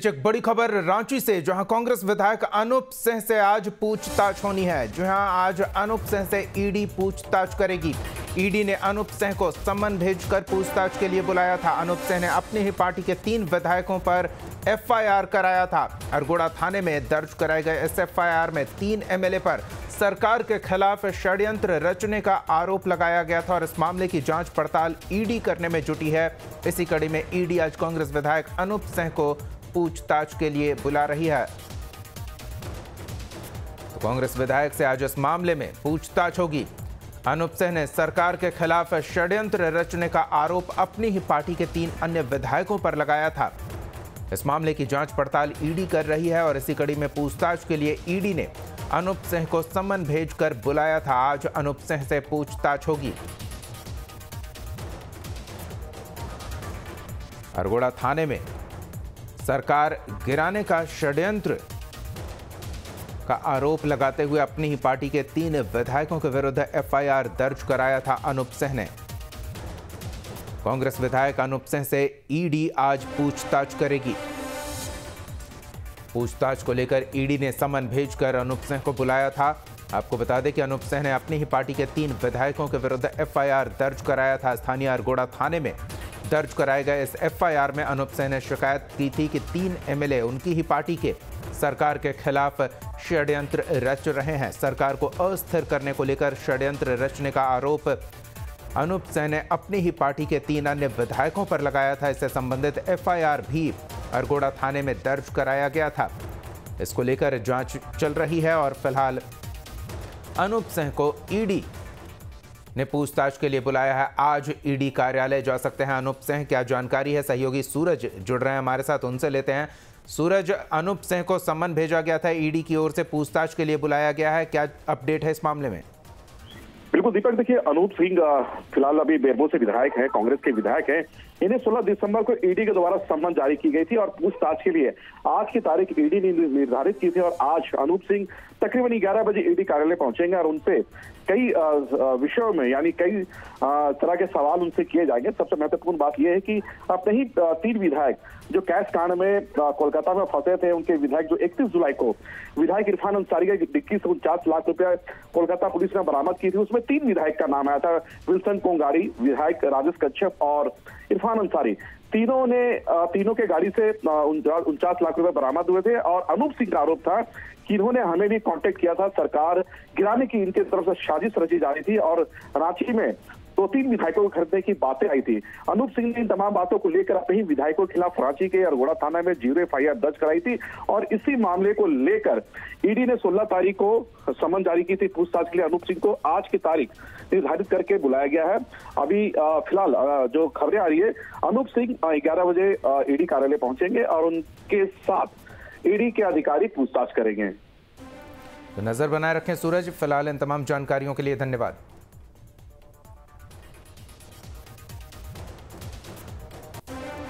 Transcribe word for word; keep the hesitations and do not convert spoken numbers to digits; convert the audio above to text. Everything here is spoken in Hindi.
एक बड़ी खबर रांची से, जहां कांग्रेस विधायक अनूप सिंह से आज पूछताछ होनी है। जहां आज अनूप सिंह से ईडी पूछताछ करेगी। ईडी ने अनूप सिंह को सम्मन भेजकर पूछताछ के लिए बुलाया था। अनूप सिंह ने अपनी ही पार्टी के तीन विधायकों पर एफ आई आर कराया था। अरगोड़ा थाने में दर्ज कराए गए इस एफ आई आर में तीन एम एल ए पर सरकार के खिलाफ षड्यंत्र रचने का आरोप लगाया गया था और इस मामले की जांच पड़ताल ईडी करने में जुटी है। इसी कड़ी में ईडी आज कांग्रेस विधायक अनूप सिंह को पूछताछ के लिए बुला रही है। तो कांग्रेस विधायक से आज इस मामले में पूछताछ होगी। अनूप सिंह ने सरकार के खिलाफ षड्यंत्र रचने का आरोप अपनी ही पार्टी के तीन अन्य विधायकों पर लगाया था। इस मामले की जांच पड़ताल ईडी कर रही है और इसी कड़ी में पूछताछ के लिए ईडी ने अनूप सिंह को सम्मन भेजकर बुलाया था। आज अनूप सिंह से पूछताछ होगी। अरगोड़ा थाने में सरकार गिराने का षड्यंत्र का आरोप लगाते हुए अपनी ही पार्टी के तीन विधायकों के विरुद्ध एफ आई आर दर्ज कराया था अनूप सिंह ने। कांग्रेस विधायक अनूप सिंह से ईडी आज पूछताछ करेगी। पूछताछ को लेकर ईडी ने सम्मन भेजकर अनूप सिंह को बुलाया था। आपको बता दें कि अनूप सिंह ने अपनी ही पार्टी के तीन विधायकों के विरुद्ध एफ आई आर दर्ज कराया था। स्थानीय अरगोड़ा थाने में दर्ज कराए गए इस एफ आई आर में अनूप सिंह ने शिकायत की थी कि तीन एम एल ए उनकी ही पार्टी के सरकार के खिलाफ षड्यंत्र रच रहे हैं। सरकार को अस्थिर करने को लेकर षड्यंत्र रचने का आरोप अनूप सिंह ने अपनी ही पार्टी के तीन अन्य विधायकों पर लगाया था। इससे संबंधित एफ आई आर भी अरगोड़ा थाने में दर्ज कराया गया था। इसको लेकर जांच चल रही है और फिलहाल अनूप सिंह को ईडी ने पूछताछ के लिए बुलाया है। आज ईडी कार्यालय जा सकते हैं अनूप सिंह। क्या जानकारी है? सहयोगी सूरज जुड़ रहे हैं हमारे साथ, उनसे लेते हैं। सूरज, अनूप सिंह को सम्मन भेजा गया था ईडी की ओर से, पूछताछ के लिए बुलाया गया है, क्या अपडेट है इस मामले में? बिल्कुल दीपक, देखिए अनूप सिंह फिलहाल अभी बेरमो से विधायक हैं, कांग्रेस के विधायक हैं। इन्हें सोलह दिसंबर को ईडी के द्वारा सम्मन जारी की गई थी और पूछताछ के लिए आज की तारीख ईडी ने निर्धारित की थी और आज अनूप सिंह तकरीबन ग्यारह बजे ईडी कार्यालय पहुंचेंगे और उनसे कई विषयों में यानी कई तरह के सवाल उनसे किए जाएंगे। सबसे महत्वपूर्ण बात यह है कि अपने ही तीन विधायक जो कैश कांड में कोलकाता में फंसे थे, उनके विधायक जो इकतीस जुलाई को विधायक इरफान अंसारी का इक्कीस से उनचास लाख रुपया कोलकाता पुलिस ने बरामद की थी, उसमें तीन विधायक का नाम आया था। विल्सन कोंगारी, विधायक राजेश कच्छप और इरफान अंसारी। तीनों ने तीनों के गाड़ी से उनचास लाख रुपए बरामद हुए थे और अनूप सिंह का आरोप था कि इन्होंने हमें भी कांटेक्ट किया था। सरकार गिराने की इनके तरफ से साजिश रची जा रही थी और रांची में दो तीन विधायकों को खरीदने की बातें आई थी। अनूप सिंह ने इन तमाम बातों को लेकर अपने ही विधायकों के खिलाफ रांची के अरगोड़ा थाना में जीरो एफ आई आर दर्ज कराई थी और इसी मामले को लेकर ईडी ने सोलह तारीख को सम्मन जारी की थी पूछताछ के लिए। अनूप सिंह को आज की तारीख निर्धारित करके बुलाया गया है। अभी फिलहाल जो खबरें आ रही है, अनूप सिंह ग्यारह बजे ईडी कार्यालय पहुंचेंगे और उनके साथ ईडी के अधिकारी पूछताछ करेंगे। तो नजर बनाए रखें सूरज। फिलहाल इन तमाम जानकारियों के लिए धन्यवाद।